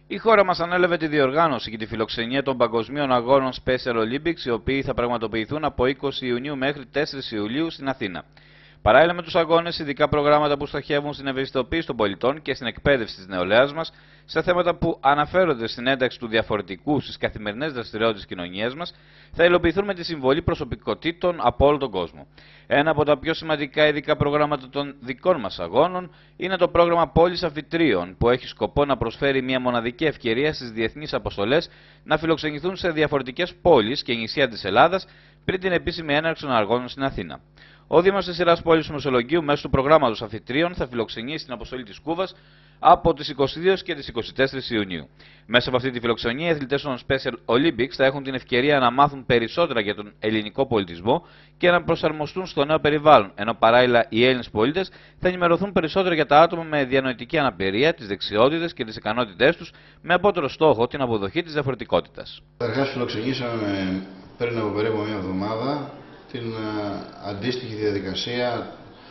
Η χώρα μας ανέλαβε τη διοργάνωση και τη φιλοξενία των Παγκοσμίων Αγώνων Special Olympics, οι οποίοι θα πραγματοποιηθούν από 20 Ιουνίου μέχρι 4 Ιουλίου στην Αθήνα. Παράλληλα με τους αγώνες, ειδικά προγράμματα που στοχεύουν στην ευαισθητοποίηση των πολιτών και στην εκπαίδευση της νεολαίας μας σε θέματα που αναφέρονται στην ένταξη του διαφορετικού στις καθημερινές δραστηριότητες της κοινωνίας μας, θα υλοποιηθούν με τη συμβολή προσωπικότητων από όλο τον κόσμο. Ένα από τα πιο σημαντικά ειδικά προγράμματα των δικών μας αγώνων είναι το πρόγραμμα Πόλης Αφιτρίων, που έχει σκοπό να προσφέρει μια μοναδική ευκαιρία στις διεθνείς αποστολές να φιλοξενηθούν σε διαφορετικές πόλεις και νησιά της Ελλάδας πριν την επίσημη έναρξη των αγώνων στην Αθήνα. Ο Δήμος της σειράς πόλης του Μεσολογγίου μέσω του προγράμματος Αφιτρίων θα φιλοξενήσει την αποστολή της Κούβας από τις 22 και τις 24 Ιουνίου. Μέσα από αυτή τη φιλοξενία, οι αθλητές των Special Olympics θα έχουν την ευκαιρία να μάθουν περισσότερα για τον ελληνικό πολιτισμό και να προσαρμοστούν στο νέο περιβάλλον, ενώ παράλληλα οι Έλληνες πολίτες θα ενημερωθούν περισσότερα για τα άτομα με διανοητική αναπηρία, τις δεξιότητες και τις ικανότητές τους, με απότερο στόχο την αποδοχή της διαφορετικότητας. Καταρχάς, φιλοξενήσαμε πριν από περίπου μια εβδομάδα την αντίστοιχη διαδικασία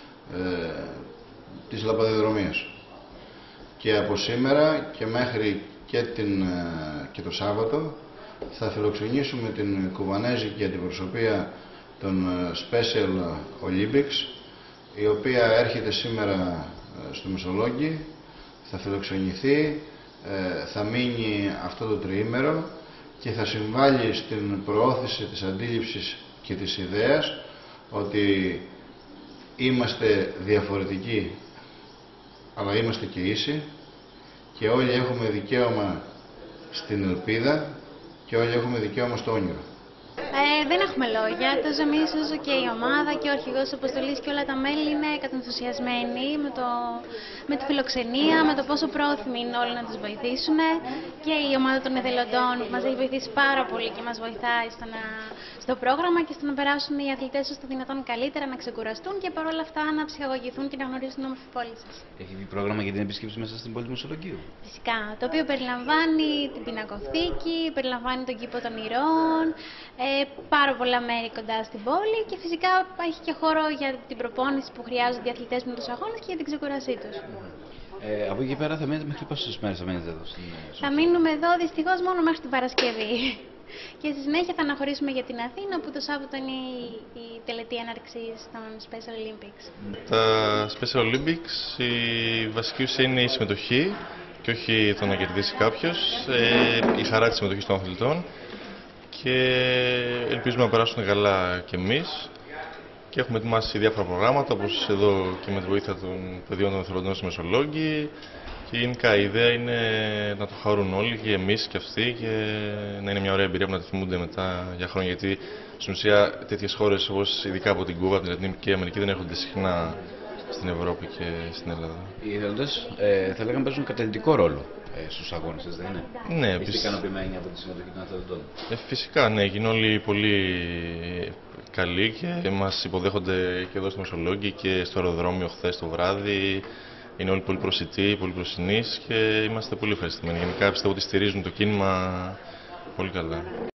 της λαμπαδιδρομίας. Και από σήμερα και μέχρι και το Σάββατο θα φιλοξενήσουμε την κουβανέζικη αντιπροσωπεία των Special Olympics, η οποία έρχεται σήμερα στο Μεσολόγγι, θα φιλοξενηθεί, θα μείνει αυτό το τριήμερο και θα συμβάλλει στην προώθηση της αντίληψης και της ιδέας ότι είμαστε διαφορετικοί, αλλά είμαστε και ίσοι και όλοι έχουμε δικαίωμα στην ελπίδα και όλοι έχουμε δικαίωμα στο όνειρο. Δεν έχουμε λόγια. Τόσο εμείς όσο και η ομάδα και ο αρχηγός της αποστολής και όλα τα μέλη είναι κατενθουσιασμένοι με τη φιλοξενία, με το πόσο πρόθυμοι είναι όλοι να τους βοηθήσουν, και η ομάδα των εθελοντών που μας έχει βοηθήσει πάρα πολύ και μας βοηθάει στο πρόγραμμα και στο να περάσουν οι αθλητές όσο το δυνατόν καλύτερα, να ξεκουραστούν και παρόλα αυτά να ψυχαγωγηθούν και να γνωρίσουν την όμορφη πόλη σας. Έχει βγει πρόγραμμα για την επίσκεψη μέσα στην πόλη του Μεσολογγίου. Φυσικά, το οποίο περιλαμβάνει την πινακοθήκη, περιλαμβάνει τον κήπο των Ηρώων, πάρα πολλά μέρη κοντά στην πόλη και φυσικά έχει και χώρο για την προπόνηση που χρειάζονται οι αθλητές με τους αγώνες και για την ξεκουρασή τους. Από εκεί πέρα θα μείνετε μέχρι πόσες μέρες θα μείνετε εδώ? Θα μείνουμε εδώ δυστυχώς μόνο μέχρι την Παρασκευή. Και στη συνέχεια θα αναχωρήσουμε για την Αθήνα, που το Σάββατο είναι η τελετή έναρξη των Special Olympics. Τα Special Olympics, η βασική ουσία είναι η συμμετοχή και όχι το να κερδίσει κάποιος, η χαρά της συμμετοχής των αθλητών, και ελπίζουμε να περάσουν καλά κι εμείς. Και έχουμε ετοιμάσει διάφορα προγράμματα, όπως εδώ και με τη βοήθεια των παιδιών των εθελοντών στη Μεσολόγγι. Και γενικά η ιδέα είναι να το χαρούν όλοι, και εμείς και αυτοί, και να είναι μια ωραία εμπειρία που να τη θυμούνται μετά για χρόνια. Γιατί στην ουσία τέτοιες χώρες, όπως ειδικά από την Κούβα, την Λατινική Αμερική, δεν έρχονται συχνά στην Ευρώπη και στην Ελλάδα. Οι εθελοντές θα λέγαμε παίζουν καταλυτικό ρόλο στους αγώνες, δεν είναι? Ναι, είστε ικανοποιημένοι από τη συμμετοχή των εθελοντών? Φυσικά, ναι, είναι όλοι πολύ καλοί και μας υποδέχονται και εδώ στο Μεσολόγγι και στο αεροδρόμιο χθες το βράδυ. Είναι όλοι πολύ προσιτοί, πολύ προσινείς και είμαστε πολύ ευχαριστημένοι. Γενικά πιστεύω ότι στηρίζουν το κίνημα πολύ καλά.